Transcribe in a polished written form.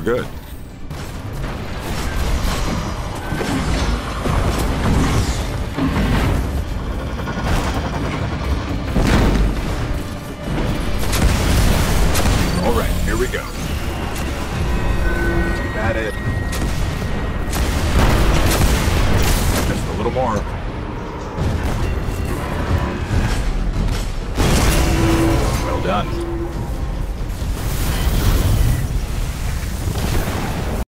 good. All right, here we go. Got it. Just a little more.